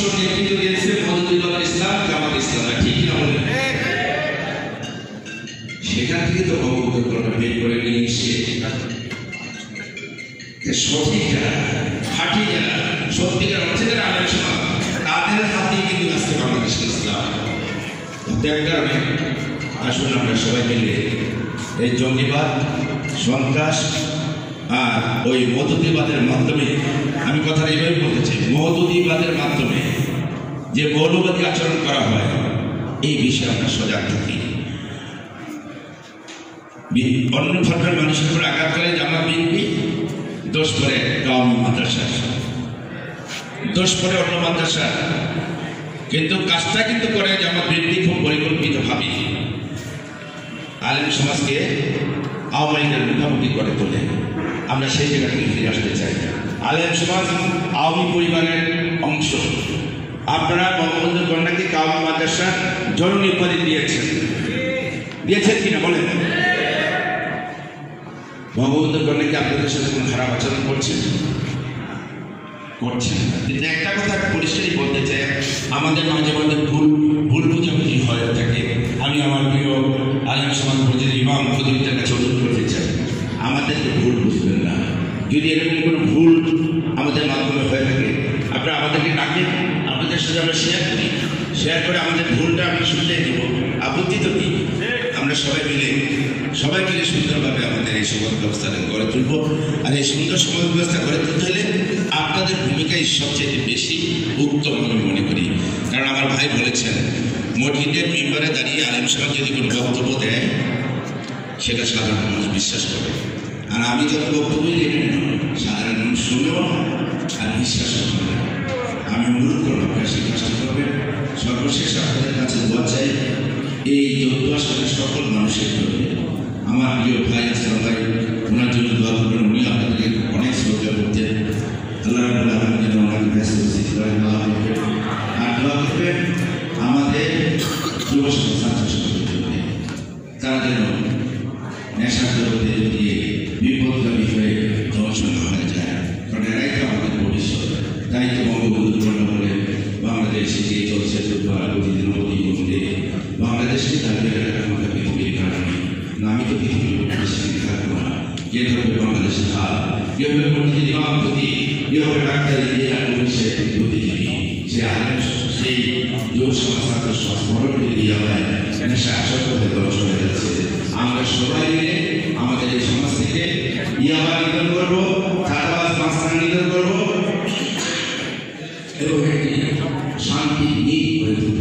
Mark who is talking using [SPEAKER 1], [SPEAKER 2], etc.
[SPEAKER 1] নেতৃত্ব দিয়েছে মওদুদুল ইসলাম, জামাত ইসলাম, ঠিক না বলেন? সেখান থেকে তো বঙ্গবন্ধু বের করে নিয়ে এসে সঠিক যারা, খাঁটি যারা, সত্যিকার অর্থে যারা আলেম সমাজ, তাদের হাতেই কিন্তু আজকে বাংলাদেশের ইসলাম। তার কারণে আসুন আমরা সবাই মিলে এই জঙ্গিবাদ, সন্ত্রাস আর ওই মওদুদিবাদের মাধ্যমে, আমি কথা এইভাবে বলতে চাই, মওদুদিবাদের মাধ্যমে যে মৌলবাদী আচরণ করা হয় এই বিষয়ে আমরা সজাগ থাকি। অন্য ধর্মের মানুষের উপর আঘাত করে জামাত বিএনপি, দোষ করে কাওমি মাদ্রাসা, দোষ করে অন্য মাদ্রাসা, কিন্তু কাজটা কিন্তু করে জামাত বিএনপি খুব পরিকল্পিতভাবে আলেম সমাজকে আওয়ামী লীগের মুখোমুখি করে তোলে। আমরা সেই জায়গা থেকে ফিরে আসতে চাই। আলেম সমাজ আওয়ামী পরিবারের অংশ। আপনারা বঙ্গবন্ধু কন্যাকে কাওমি মাদ্রাসা জননী উপাধি দিয়েছেন কিনা বলেন? বঙ্গবন্ধু কন্যাকে আপনাদের সাথে কোনো খারাপ আচরণ করছেন? কিন্তু একটা কথা পরিষ্কারই বলতে চাই, আমাদের মাঝে মাঝে ভুল বুঝাবুঝি হয়ে থাকে। আমি আমার প্রিয় আলেম সমাজ মসজিদের ইমাম খতিবদের কাছে অনুরোধ করতে চাই, আমাদেরকে ভুল বুঝবেন না। যদি এরকম কোনো ভুল আমাদের মাধ্যমে হয়ে থাকে, আপনারা আমাদেরকে ডাকেন, আপনাদের সাথে আমরা শেয়ার করে আমাদের ভুলটা আমরা শুনতে দেব, আপত্তি তো কি? আমরা সবাই মিলে সুন্দরভাবে আমাদের এই সমাজ ব্যবস্থা গড়ে তুলব। আর এই সুন্দর সমাজ ব্যবস্থা গড়ে তুলতে হলে আপনাদের ভূমিকাই সবচেয়ে বেশি উত্তম আমি মনে করি। কারণ আমার ভাই বলেছেন, মসজিদের মেম্বারে দাঁড়িয়ে আলেম সমাজ যদি কোনো বক্তব্য দেয় সেটা সাধারণ মানুষ বিশ্বাস করে। আর আমি যখন বক্তব্য দিই সাধারণ মানুষ শুনেও আর বিশ্বাসও করে। আমি অনুরোধ করবো সেই কাজটা করবেন। সর্বশেষ আপনাদের কাছে দোয়া চাই এই 14 আসনের সকল মানুষের জন্য। আমার প্রিয় ভাই আসলাম ভাই, ওনার জন্য দোয়া করবেন। উনি আপনাদেরকে অনেক শ্রদ্ধা করতেন। আল্লাহ যেন ওনাকে ব্যস্ত আর দোয়া করবেন আমাদের যুব সমাজ ছাত্র জন্য, তারা যেন নেশার জগতে দিয়ে বিপদগামী হয়ে ধ্বংস না হয়ে যায়। কারণ এরাই তো আমাদের ভবিষ্যৎ। তাই তো বঙ্গবন্ধু কন্যা বলে বাংলাদেশে যে চলছে বাংলাদেশকে দাঁড়িয়ে আমাদের পৃথিবীর কারণে না, আমি তো পৃথিবীর থাকবো না। যে ধরনের বাংলাদেশের হাল, যেভাবে মসজিদ ইমাম প্রতি, যেভাবে ডাক্তারি বুদ্ধিজীবী, সে আলেম, সেই যুব সমাজ ছাত্র সমাজ স্মরণ করে দিয়ে হয় নেশা আসক্ত হয়ে ধ্বংস হয়ে যাচ্ছে। আমরা সবাই মিলে আমাদের এই সমাজ থেকে ইয়াবা নিধন করবো, ছাত্রাবাস মাস্তান নিধন করবো এবং শান্তি নিয়ে